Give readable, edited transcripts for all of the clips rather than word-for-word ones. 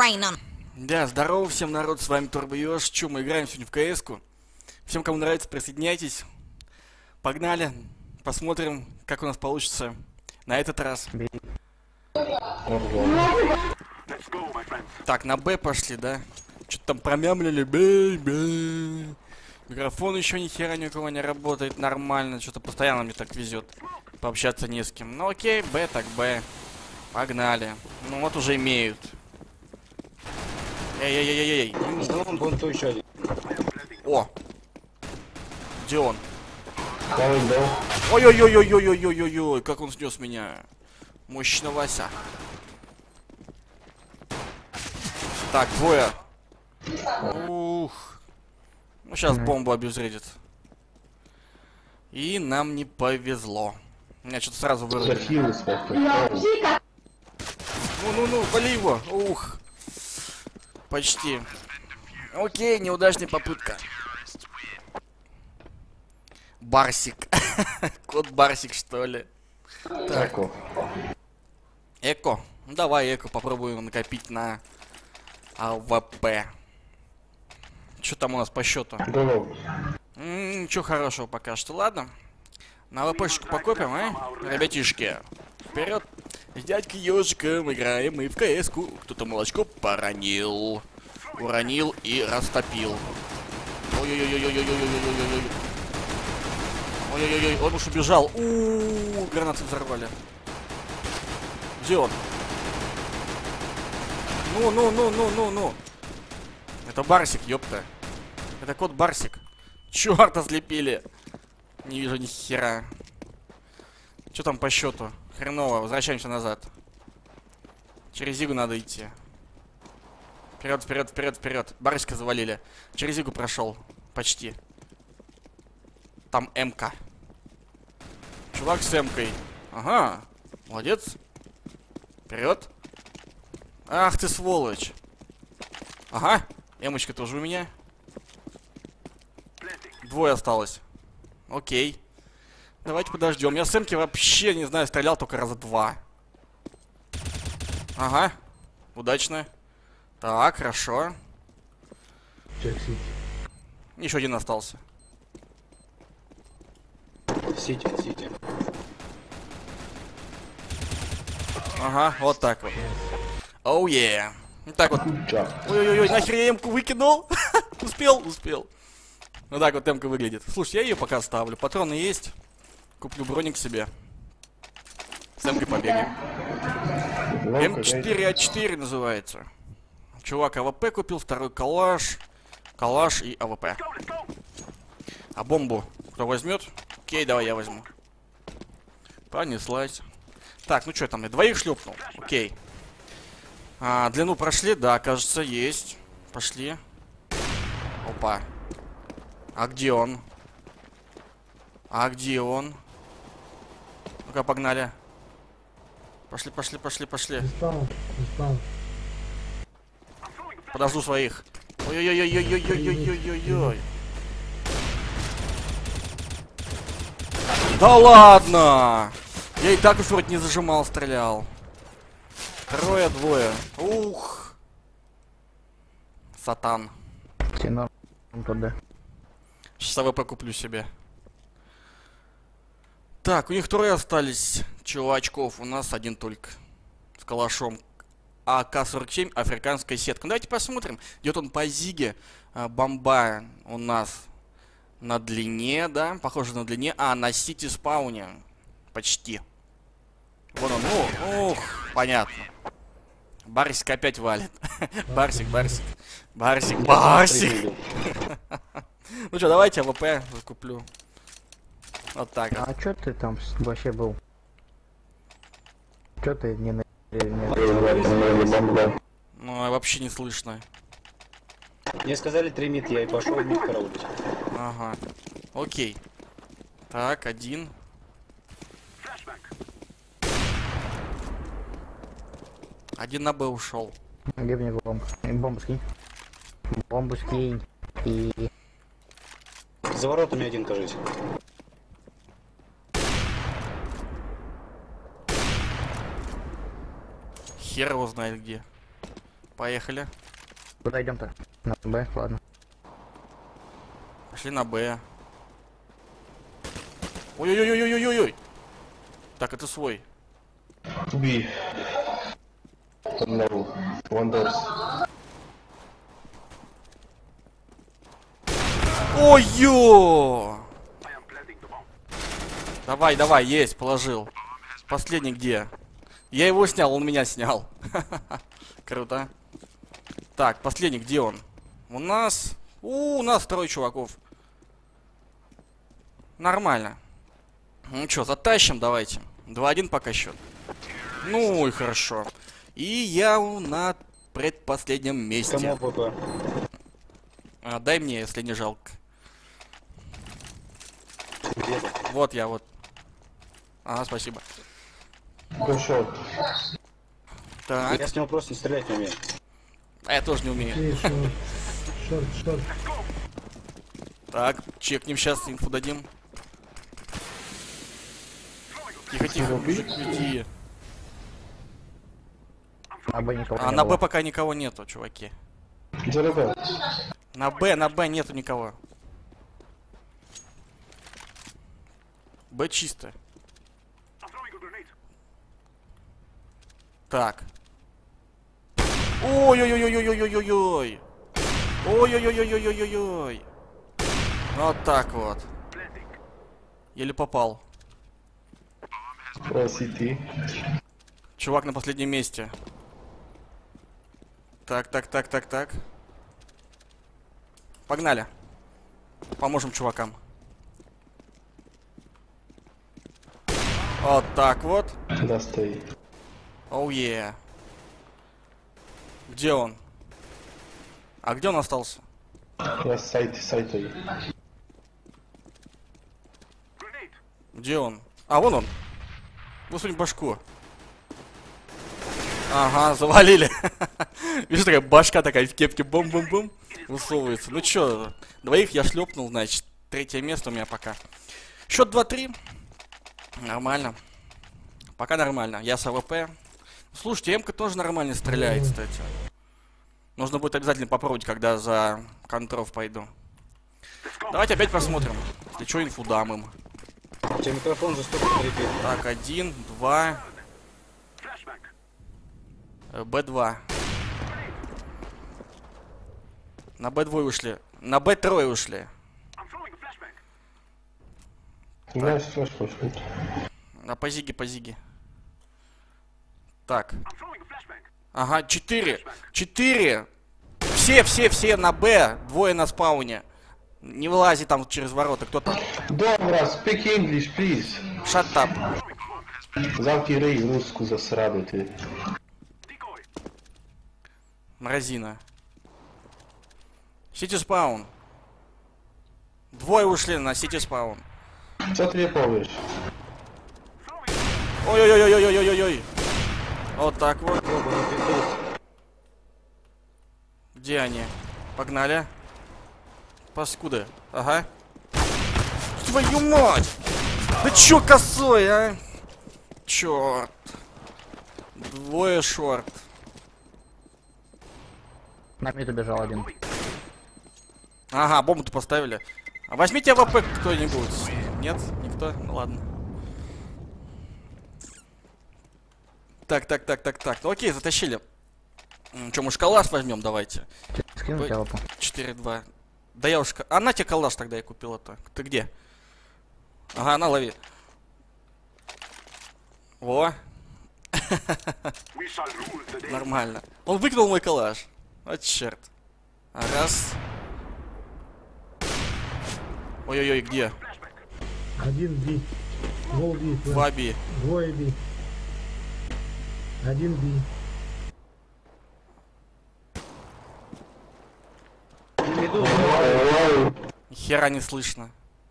Да, здорово всем, народ, с вами Турбоёж. Чё, мы играем сегодня в КС-ку. Всем, кому нравится, присоединяйтесь. Погнали, посмотрим, как у нас получится на этот раз. Так, на Б пошли, да? Что-то там промямлили. Бей. Микрофон еще ни хера ни у кого не работает нормально. Что-то постоянно мне так везет пообщаться не с кем. Ну окей, Б так Б. Погнали. Ну вот уже имеют. Эй. О! Где он? Ой-ой-ой-ой-ой-ой-ой-ой, как он снес меня. Мощно, Вася. Так, двое. Ух. Ну, сейчас бомбу обезвредит. И нам не повезло. Меня что-то сразу вырубили. Ну, вали его. Ух. Почти. Окей, неудачная попытка. Барсик. Кот Барсик, что ли? Так. Эко. Ну, давай эко попробуем накопить на АВП. Что там у нас по счету? Ничего хорошего пока что. Ладно. На АВПшечку покопим, а? Ребятишки. Вперед. С дядькой Ёжиком играем мы в КС-ку. Кто-то молочко поронил. Уронил и растопил. Ой-ой-ой-ой-ой-ой-ой-ой-ой-ой. Ой-ой-ой, он уж убежал. У-у-у, гранаты взорвали. Где он? Ну. Это Барсик, ёпта. Это кот Барсик. Чёрта слепили. Не вижу ни хера. Что там по счету? Хреново, возвращаемся назад. Через Зигу надо идти. Вперед. Барсика завалили. Через Зигу прошел. Почти. Там МК. Чувак с МКой. Ага. Молодец. Вперед. Ах ты сволочь. Ага. Эмочка тоже у меня. Двое осталось. Окей. Давайте подождем. Я с МК вообще, не знаю, стрелял только раза два. Ага. Удачно. Так, хорошо. Еще один остался. Сити. Ага, вот так вот. Оу, е. Вот так вот. Ой-ой-ой, нахер я М-ку выкинул? Успел. Вот так вот М-ка выглядит. Слушай, я ее пока ставлю. Патроны есть. Куплю броник себе. С М-кой побегаем. М4А4 называется. Чувак АВП купил, второй калаш. Калаш и АВП. А бомбу кто возьмет? Окей, давай я возьму. Понеслась. Так, ну что там, я двоих шлепнул. Окей. Длину прошли, да, кажется, есть. Пошли. Опа. А где он? Ну-ка, погнали. Пошли. Подожду своих. Ой-ой-ой-ой-ой-ой-ой-ой-ой-ой. Да ладно! Я и так уж вроде не зажимал, стрелял. Двое. Ух. Сатан. Сейчас АВП куплю себе. Так, у них трое остались чувачков. У нас один только. С калашом. АК-47, африканская сетка. Ну, давайте посмотрим. Идет он по Зиге. Бомба у нас на длине, да? Похоже на длине. На сити спауне. Почти. Вон он. Ух, понятно. Барсик опять валит. Барсик. Ну что, давайте АВП закуплю. Вот так. А чё ты там вообще был? Чё ты не на... Ну, вообще не слышно. Мне сказали 3 мид, я и пошел мид караулить. Ага. Окей. Так, один. Один на Б ушел. Где мне бомбу? Бомбу скинь. Бомбу скинь. И... За воротами один, кажется. Хер его знает где. Поехали. Куда идем-то? На Б, ладно. Пошли на Б. Ой-ой-ой-ой-ой-ой-ой. Так, это свой. B. No. One doors. Ой-ё! Давай, давай, есть, положил. Последний где? Я его снял, он меня снял. Круто. Так, последний, где он? У нас... у нас трое чуваков. Нормально. Ну что, затащим, давайте. 2-1 пока счет. Ну и хорошо. И я на предпоследнем месте. Кому ПП? Дай мне, если не жалко. Где-то. Вот я, вот. Ага, спасибо. Go short. Так, Я с него просто стрелять не умею. а я тоже не умею. Шорт. Так, чекнем сейчас, инфу дадим. Тихо-тихо, мужик, уйди. На Б никого А не на было. Б пока никого нету, чуваки. Джеребе. На Б нету никого. Б чисто. Так. Ой-ой-ой-ой-ой-ой-ой-ой. Ой-ой-ой-ой-ой-ой-ой. Вот так вот. Еле попал. City. Чувак на последнем месте. Так. Погнали. Поможем чувакам. Вот так вот. Last A. Оу е. Где он? А где он остался? Last side A. Где он? А, вон он. Высунь башку. Ага, завалили. Видишь, такая башка такая в кепке бум-бум-бум высовывается. Ну чё, двоих я шлепнул, значит. Третье место у меня пока. Счет 2-3. Нормально. Пока нормально. Я с АВП. Слушайте, М-ка тоже нормально стреляет, кстати. Нужно будет обязательно попробовать, когда за контров пойду. Давайте опять посмотрим. Если что, инфу дам им. У тебя микрофон жестоко трепет. Так, 1, 2. Б2. На Б2 ушли. На Б3 ушли. Nice flash push. На позиге. Так. Ага, 4. 4. Все на Б. Двое на спауне. Не вылази там через ворота. Кто там? Dobra, speak English, please. Shut up. Zamknij ryj, rusku zasrany, ty. Мразина. Сити спаун. Двое ушли на сити спаун. Co ty nie powiesz? Ой-ой-ой-ой-ой-ой-ой-ой. Вот так вот. Оба на петух. Где они? Погнали. Паскуды. Ага. Твою мать! Да чё косой, а? Чёрт. Двое шорт. На мид убежал один. Ага, бомбу-то поставили. А возьмите АВП кто-нибудь. Нет? Никто? Ну ладно. Так. Ну окей, затащили. Чё, мы калаш возьмем, давайте. Скинул тебя лапу. 4-2. Да я уж... А на тебе калаш тогда я купил-то. Ты где? Ага, на, лови. Во. Нормально. Он выкинул мой калаш. Вот черт. Раз. Ой-ой-ой, где? Один Би. Гол Би. Два Би. Двое Би. Один Би. Хера не слышно.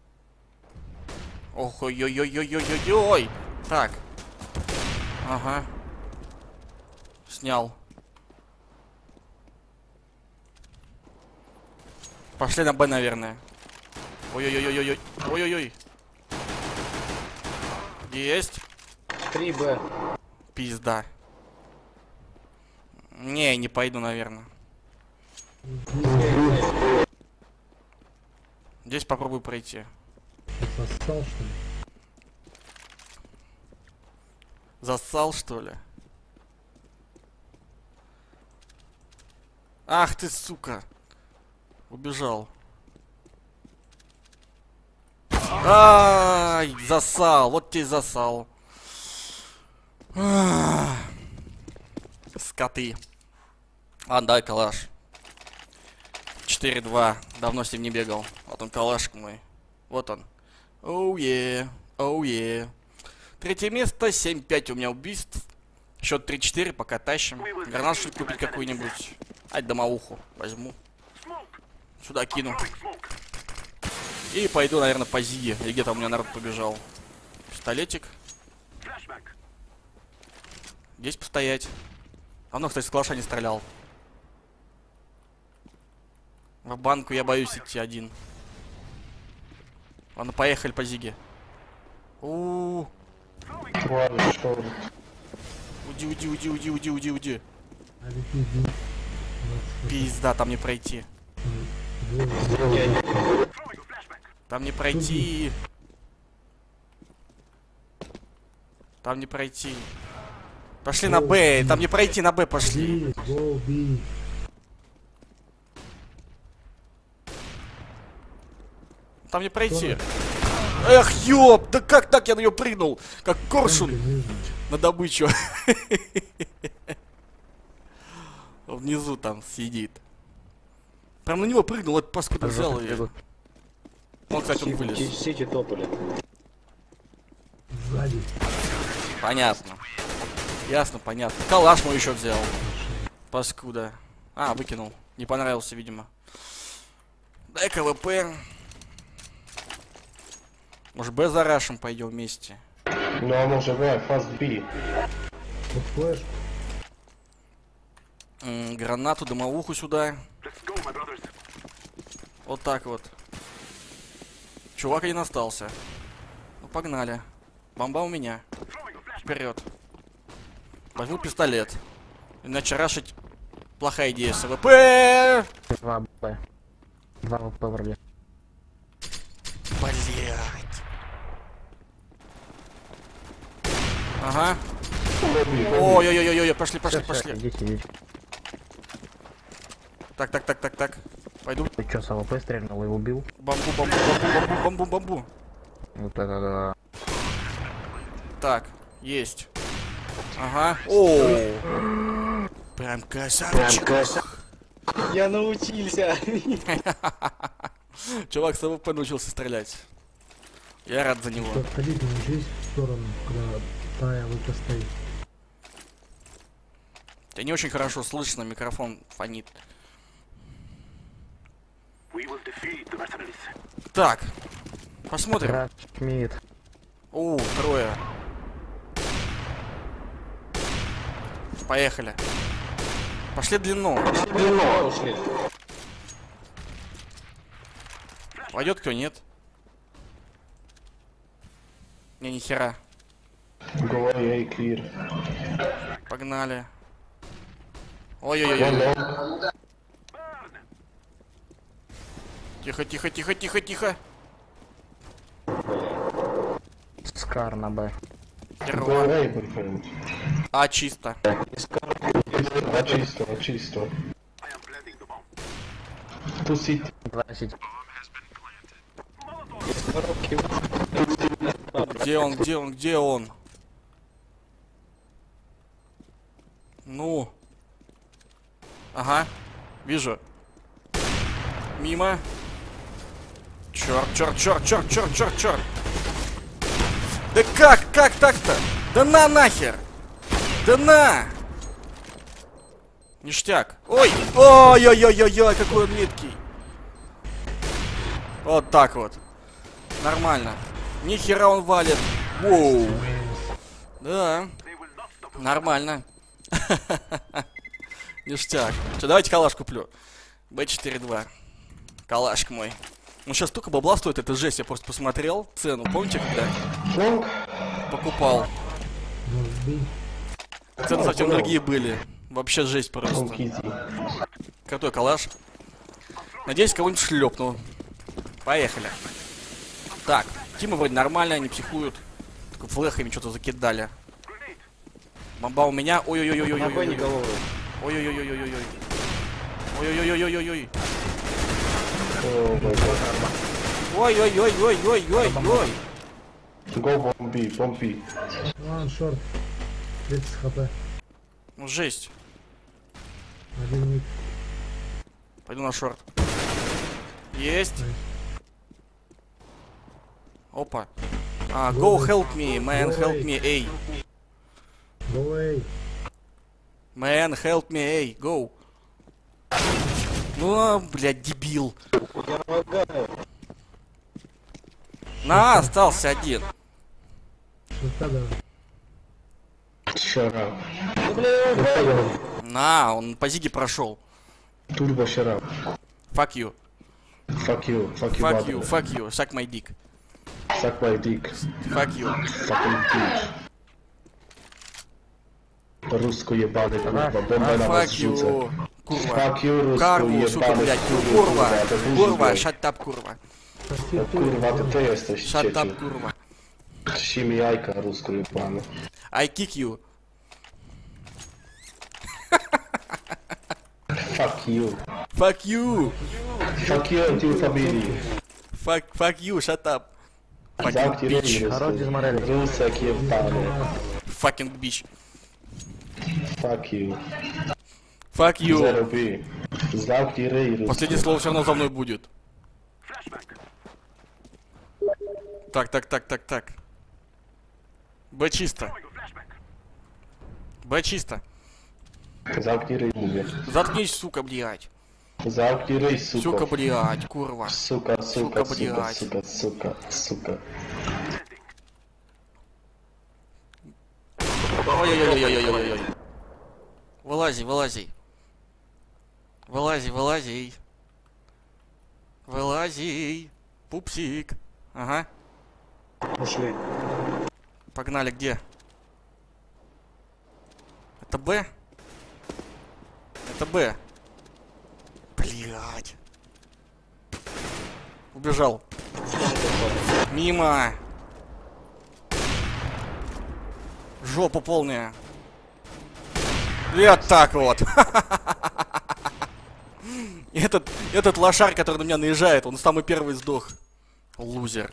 Ох, ой-ой-ой-ой-ой-ой-ой. Так. Ага. Снял. Пошли на Б, наверное. Ой-ой-ой-ой-ой. Ой-ой-ой. Есть. 3Б. Пизда. Не, не пойду, наверное. Здесь попробую пройти. Сосал, что ли? Зассал, что ли? Ах ты, сука. Убежал. Ай, засал. Вот тебе и засал. Скоты. Ладно, давай калаш. 4-2. Давно с ним не бегал. Вот он, калашик мой. Вот он. Оу е, оу е. Третье место, 7-5 у меня убийств. Счет 3-4, пока тащим. Гранат что-то купить какую-нибудь. Ать, домоуху возьму. Сюда кину. И пойду, наверное, по Зиге. Или где-то у меня народ побежал. Пистолетик. Здесь постоять. Давно, кстати, с калаша не стрелял. В банку я боюсь идти один. Ладно, поехали по Зиге. У-у-у. Ладно, что? Уйди, уйди, уйди, уйди, уйди, уйди, уйди. А иди. Пизда, там не пройти. Там не пройти. Там не пройти. Пошли на Б. Там не пройти, на Б пошли. Би. Там не пройти. Эх, ёб, да как так я на нее прыгнул? Как коршун на добычу. Внизу там сидит. Прям на него прыгнул, этот паскуда взял ее. Он, кстати, он вылез. Сити топали. Сзади. Понятно. Ясно, понятно. Калаш мой еще взял. Паскуда. А, выкинул. Не понравился, видимо. Дай КВП. Может, Б за рашем пойдем вместе. Ну а може В, фаст Б. Вот флешку. Гранату, дымовуху сюда. Вот так вот. Чувак один остался. Ну, погнали. Бомба у меня. Вперед. Возьму пистолет. Иначе рашить плохая идея с АВП. 2 ВП. 2 ВП вроде. Блять. Ага. Ой-ой-ой-ой, пошли, пошли, пошли. Идите. Так. Пойду. Ты чё, с АВП стрельнул и убил? Бомбу. Вот это да. Так, есть. Ага. О. Прям красавчик. Я научился. Чувак с АВП научился стрелять. Я рад за него. Отходите научись в сторону, когда вторая ВП стоит. Тебя не очень хорошо слышно, микрофон фонит. Так, посмотрим. Мид. О, трое. Поехали. Пошли длину. Ушли. Пойдет кто, нет? Не, нихера. Говори, ей клир. Погнали. Ой-ой-ой. Тихо. Скар на Б. Герой. Говори, бойфренд. А, чисто. Чисто. Тусить. 20. Где он? Ну. Ага. Вижу. Мимо. Черт. Да как так-то? Да на нахер! Да на! Ништяк. Ой-ой-ой, какой он меткий. Вот так вот. Нормально. Нихера он валит. Воу. Да. Нормально. Ништяк. Что, давайте калаш куплю. Б4-2. Калашк мой. Ну сейчас столько бабла стоит, это жесть. Я просто посмотрел цену. Помните, когда покупал? Цены совсем другие были. Вообще жесть просто. Кити. Крутой калаш. Надеюсь, кого-нибудь шлепну. Поехали. Так, Тима вроде нормально, не психуют. Только флэхами что-то закидали. Бомба у меня. На бой Ой-ой-ой-ой-ой-ой. не голову. Ой-ой-ой-ой-ой-ой. Ой-ой-ой-ой-ой-ой. О, мой бог. Ой-ой-ой-ой-ой-ой-ой. Го бомби, бомби. Ван шорт. 30 хп. Ну жесть. Один мид. Пойду на шорт. Есть. Опа. Go help me, man, help me, эй. Go away. Man, help me, эй, go. Ну, блядь, дебил. Я лагаю. На, остался один. Шорта давай. Шарап. Ну, бля, я лагаю. На, он по зиге прошел. Турбо шарап. Fuck you. Fuck you, Fuck you, brother. fuck you. Suck my dick. Suck my dick. Fuck you. Fucking dick. Русско ебаный, курва. Бомба на вас Fuck жутся. you. Курва. Fuck you, русско Карву, сука, ебаный. блядь. Курва. Курва, Shut shut up, курва. Kurwa, to ty jesteś Shut up, cieciu. курва. Trzyj mi jajka, rusko jebany. I kick you. Fuck you. Fuck you. Fuck you and your family. Fuck you, shut up. Fucking Zamknij bitch. ryj, Хорош без морали. Rusek jebany. Fucking bitch. Fuck you. Fuck you. Zero B. Zamknij ryj, rusko. Последнее слово все равно за мной будет. Так. Б чисто. Б чисто. Zamknij ryj, mówię. Заткнись, сука, блядь. Zamknij ryj, suko. Сука, блядь, курва. Сука, Сука, сука, блядь. сука, сука, сука. Ой-ой-ой-ой-ой-ой-ой. Вылази, вылази. Вылази. Вылази. Пупсик. Ага. Ушли. Погнали, где? Это Б? Это Б. Блядь. Убежал. Мимо. Жопа полная. Вот так вот. Этот лошар, который на меня наезжает, он самый первый сдох. Лузер.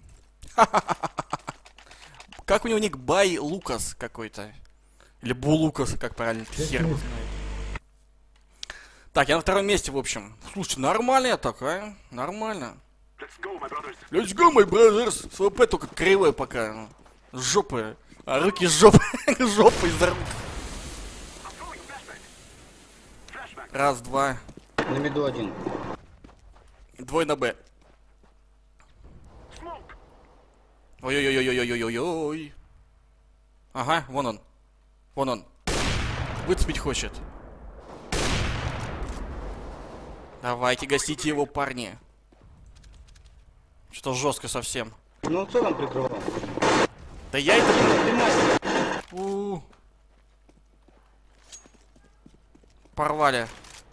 Как у него ник? Бай Лукас какой-то. Или Бу Лукас, как правильно, хер его знает. Так, я на втором месте, в общем. Слушай, нормально такая, нормально. Let's go, my brothers. СВП только кривое пока. С жопы. А руки с жопы. Жопы из рук. Раз, два. На миду один. Двое на Б. Ой-ой-ой-ой-ой-ой-ой-ой. Ага, вон он. Вон он. Выцепить хочет. Давайте, гасите его, парни. Что-то жестко совсем. Ну, кто там прикрывал? Да я это... Ты мастер. Порвали.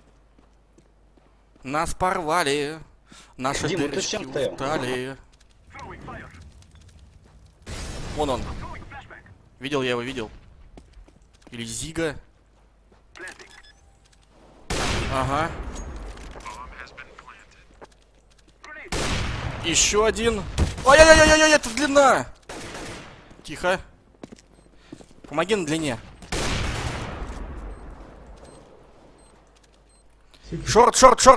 Нас порвали. Наши Дима, ты с дырочки чем стоял? устали. Вон он. Видел я его, видел. Или Зига. Ага. Еще один. Ой-ой-ой-ой-ой, это длина. Тихо. Помоги на длине. Шорт.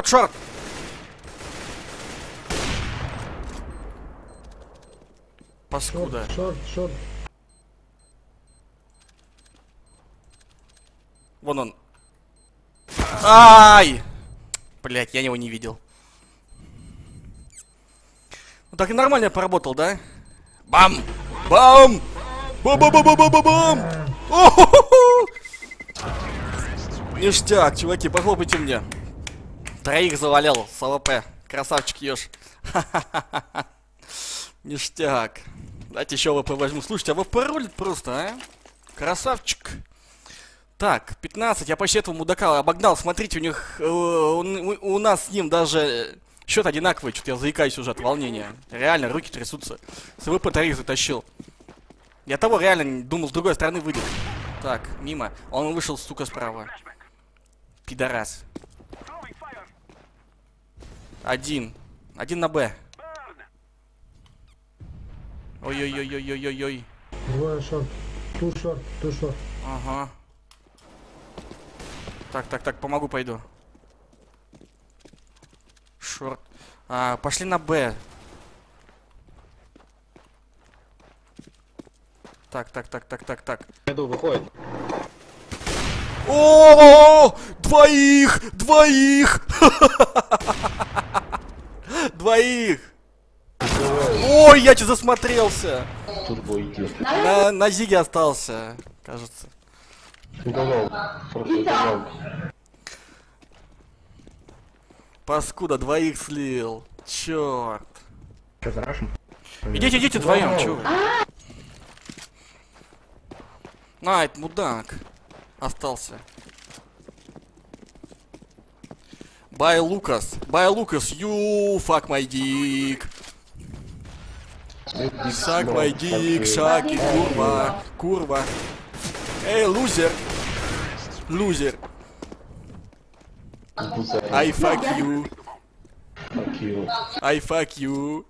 Паскуда. Шорт. Вон он. Ай! Блять, я его не видел. Ну так и нормально поработал, да? Бам! Бам! Бам-бам-бам-бам-бам-бам! О-хо-хо-хо! Ништяк, чуваки, похлопайте мне. Троих завалял с АВП. Красавчик ешь. Ништяк. Давайте еще АВП возьму. Слушайте, АВП рулит просто, а? Красавчик. Так, 15. Я почти этого мудака обогнал. Смотрите, у них... у нас с ним даже счет одинаковый. Что-то я заикаюсь уже от волнения. Реально, руки трясутся. Свой ПТР затащил. Я того реально думал, с другой стороны выйдет. Так, мимо. Он вышел, сука, справа. Пидорас. Один на Б. Ой-ой-ой-ой-ой-ой-ой. Двое шорт. Ту шорт. Ага. Так, помогу, пойду. Шорт. Пошли на Б. Так. Иду, выходит. О, двоих! Ой, я че засмотрелся. Турбо идет. На Зиге остался, кажется. Уголок. Просто уголок. Паскуда, двоих слил. Черт. Что, за рашем? Идите вдвоем, чё вы? Это мудак. Остался. Bye, Lucas, you fuck my dick. Suck my dick, шаки, курва. Эй, лузер. I fuck you. I fuck you.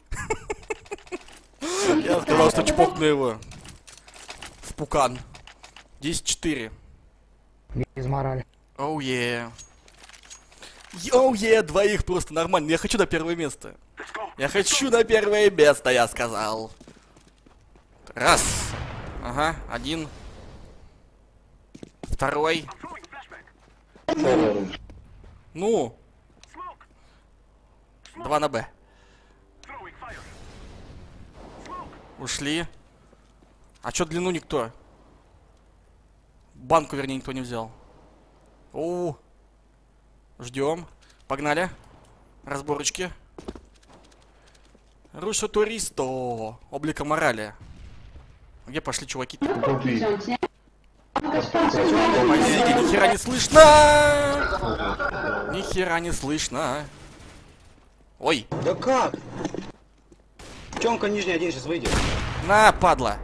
Я сказал, что чпокну его. В пукан. 10-4. Без морали. Оу е, двоих просто нормально. Я хочу на первое место. Я сказал. Раз. Ага, один. Второй. Ну. 2 на Б. Ушли. А чё длину никто? Банку, вернее, никто не взял. Оу. Ждем. Погнали. Разборочки. Рушо туристо. Облика морали. Где пошли чуваки? Позиги, нихера не слышно! Нихера не слышно. Ой. Да как? Тёмка нижний один сейчас выйдет. На, падла.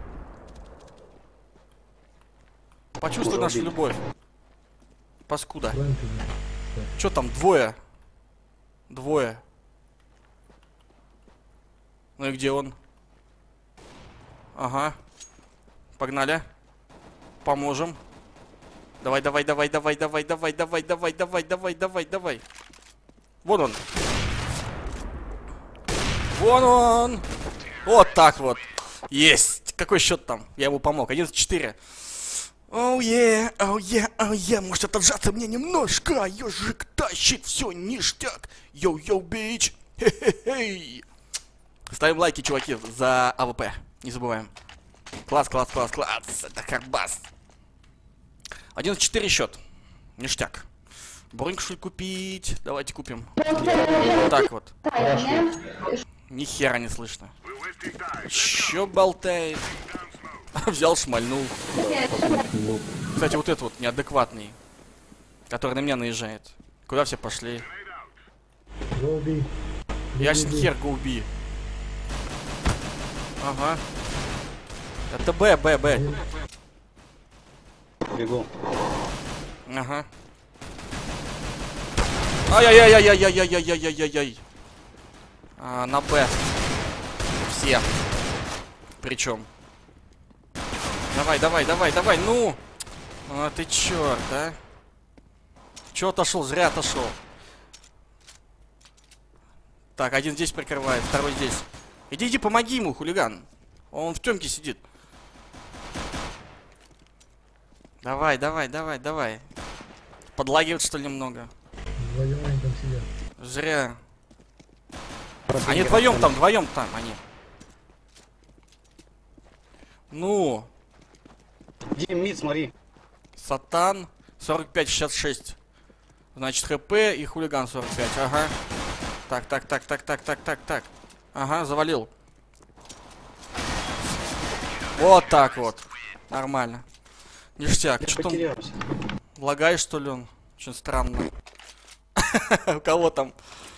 Почувствуй нашу любовь. Паскуда. Чё там, двое? Ну и где он? Ага. Погнали. Поможем. Давай. Вон он. Вот так вот. Есть. Какой счет там? Я ему помог. 11-4. Оу е. Может отжаться мне немножко. Ёжик тащит, все ништяк. Йоу, бич. Хе-хе-хей. Ставим лайки, чуваки, за АВП. Не забываем. Класс. Это карбас. 11-4 счет. Ништяк. Броньку, что ли, купить? Давайте купим. Вот так вот. Нихера не слышно. Чё болтает? Взял, шмальнул. Кстати, вот этот вот неадекватный, который на меня наезжает. Куда все пошли? Ясен хер, go B. Ага. Это Б. Бегу. Ага. Ай-яй-яй-яй-яй-яй-яй-яй-яй-яй. На Б. Все. Причем. Давай, ну! Ты черт, а? Чё отошел? Зря отошел. Так, один здесь прикрывает, второй здесь. Иди, помоги ему, хулиган. Он в тёмке сидит. Давай. Подлагивают, что ли, немного? Вдвоем они там сидят. Зря. Они вдвоем там, они. Ну. Дим, мид, смотри. Сатан 45-66. Значит, ХП и хулиган 45. Ага. Так. Ага, завалил. Вот так вот. Нормально. Ништяк. Я Что там? потерялся. Лагает, что ли, он? Очень странно. У кого там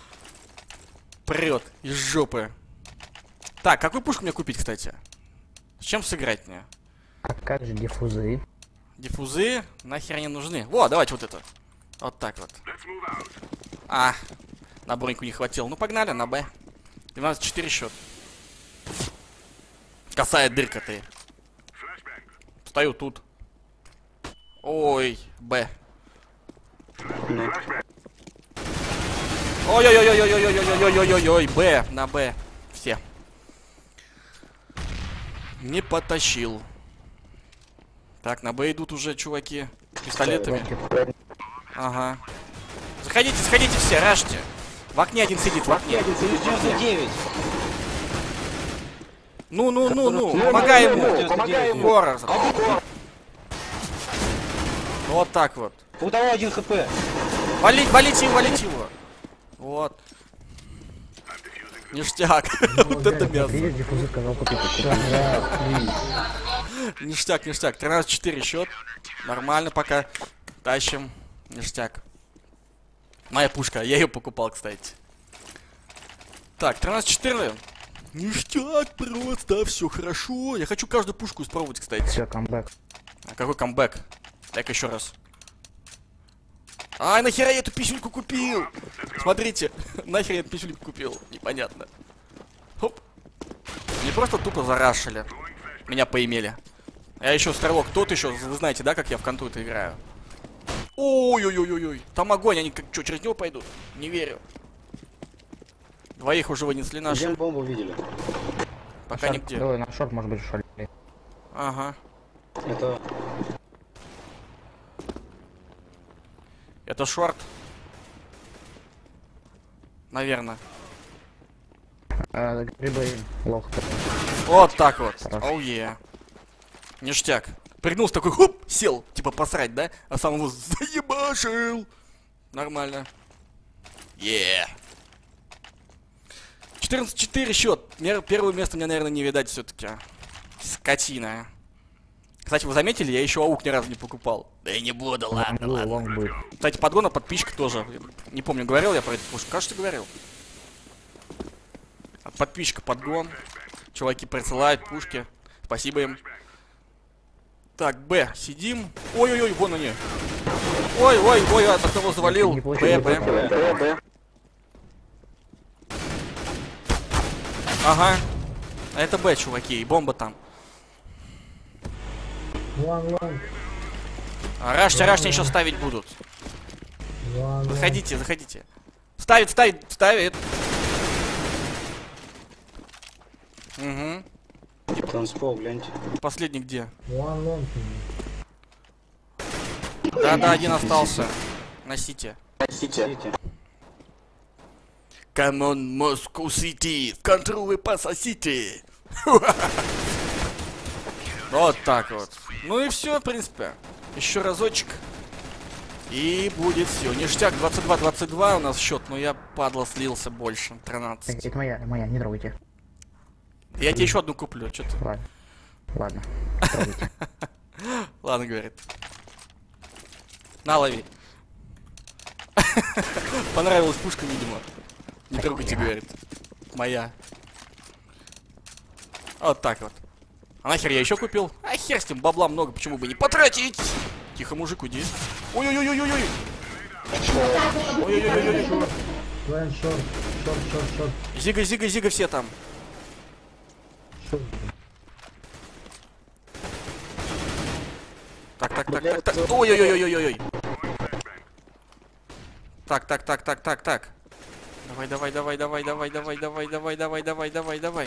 прет из жопы. Так, какую пушку мне купить, кстати? С чем сыграть мне? А как же диффузы? Диффузы нахер не нужны. Во, давайте вот это. Вот так вот. А, на броньку не хватило. Ну, погнали на Б. 12-4 счет. Косая дырка ты. Стою тут. Ой, Б. Ой-ой-ой-ой-ой-ой-ой-ой-ой-ой-ой-ой, Б, на Б. Все. Не потащил. Так, на Б идут уже чуваки. Пистолетами. Ага. Заходите, заходите все, рашьте. В окне один сидит, в окне. 99. Ну, помогай ему. Помогай ему. Хоррор. Вот так вот. У того 1 хп. Валить его. Вот. Ништяк. Вот это мясо. Видишь, диффузы сказал купить. Ништяк. 13-4 счет. Нормально пока. Тащим. Ништяк. Моя пушка. Я ее покупал, кстати. Так, 13-4. Ништяк просто. Все хорошо. Я хочу каждую пушку испробовать, кстати. Все, камбэк. А какой камбэк? Так, еще раз. Ай, нахера я эту писюльку купил? Смотрите, нахер я эту писюльку купил? Непонятно. Хоп. Не просто тупо зарашили. Меня поимели. Я еще стрелок тот еще. Вы знаете, да, как я в конту-то играю? Ой-ой-ой-ой-ой. Там огонь, они как что, через него пойдут? Не верю. Двоих уже вынесли наши. Где бомбу видели? Пока нигде. Давай, на шорт, может быть, шали. Ага. Это Это шорт. Наверное. Грибы лох. Вот так вот. Хорошо. Оу е. Ништяк. Пригнулся такой, хоп, сел, типа посрать, да? А сам его заебашил. Нормально. Е. 14-4 счет. Первое место мне, наверное, не видать все-таки. Скотина. Кстати, вы заметили, я еще аук ни разу не покупал. Да и не буду, ладно. Лонг будет. Кстати, подгон, подписчик тоже. Не помню, говорил я про эту пушку. Кажется, говорил. От подписчика подгон. Чуваки присылают пушки. Спасибо им. Так, Б, сидим. Ой-ой-ой, вон они. Ой, я такого завалил. Б. Ага. А это Б, чуваки, и бомба там. One. А рашьте еще ставить будут. Заходите. Ставит. Угу. танцпол, гляньте. Последний где? One long. Да, один остался. Носите. Сидите. Come on, Moscow City. Контролы пососите. Вот так вот. Ну и все, в принципе. Еще разочек. И будет все. Ништяк 22-22 у нас счет, но я, падла, слился больше. 13. Это моя, не трогайте. Я тебе еще одну куплю, что ты. Ладно. Трогайте. Ладно, говорит. На, лови. Понравилась пушка, видимо. Не трогайте, говорит. Моя. Вот так вот. А нахер я еще купил? А хер с ним, бабла много, почему бы не потратить? Тихо, мужик, уйди. Ой-ой-ой-ой-ой. Ой-ой-ой-ой. One short. Зига все там. Так. Ой-ой-ой-ой-ой-ой. Так. Давай.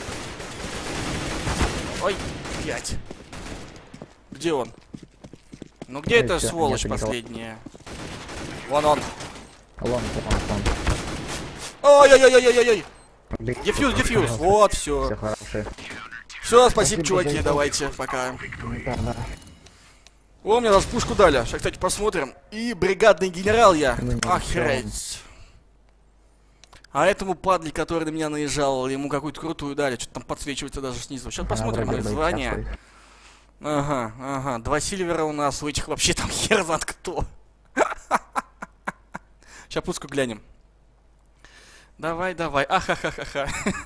Ой, блядь. Где он? Ну где эта сволочь последняя? Вон он. Лонг. Ой-ой-ой-ой-ой-ой. Дефьюз. Вот, Все все. хорошо. Все, спасибо, чуваки, давайте, пока. Да. О, мне даже пушку дали. Сейчас, кстати, посмотрим. И бригадный генерал я. Ну, не Охереть. А этому падли, который на меня наезжал, ему какую-то крутую дали. Что-то там подсвечивается даже снизу. Сейчас посмотрим вроде бы название. сейчас Ага, ага. 2 сильвера у нас, у этих вообще там хер знает кто. Сейчас пуску глянем. Давай, давай. Ахахахаха.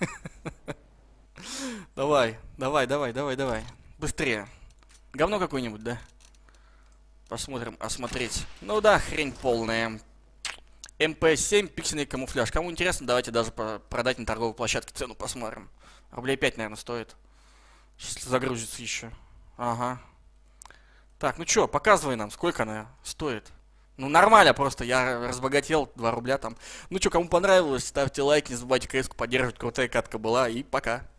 Давай, давай, давай, давай, давай. Быстрее. Говно какое-нибудь, да? Посмотрим, осмотреть. Ну да, хрень полная. МП-7, пиксельный камуфляж. Кому интересно, давайте даже продать на торговой площадке. Цену посмотрим. Рублей 5, наверное, стоит. Если загрузится еще. Ага. Так, ну чё, показывай нам, сколько она стоит. Ну нормально просто, я разбогател, 2 рубля там. Ну чё, кому понравилось, ставьте лайк, не забывайте КС-ку поддерживать, крутая катка была, и пока.